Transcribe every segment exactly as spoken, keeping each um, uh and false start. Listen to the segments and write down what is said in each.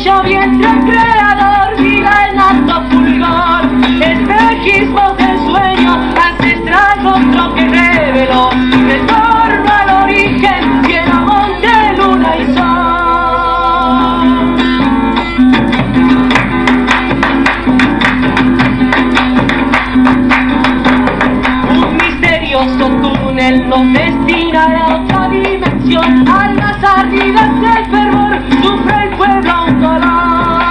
cuyo vientre el creador diga en alto fulgor, espejismos del sueño ancestral, rostro que reveló retorno al origen, cielo, monte, luna y sol. Un misterioso túnel nos destina a otra dimensión, a las ardidas del fervor sufre el pueblo un dolor.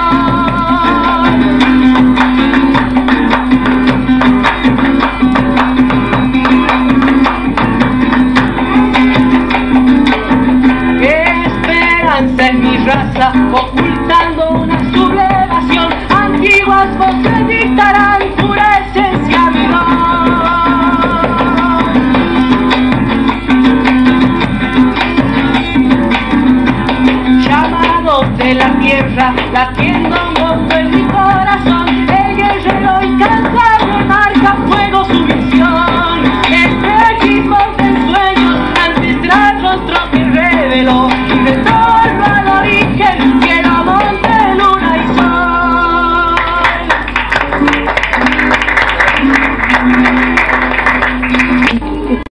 Esperanza en mi raza, ocultando una sublevación, antiguas voces dictarán pura esencia vigor. De la tierra, latiendo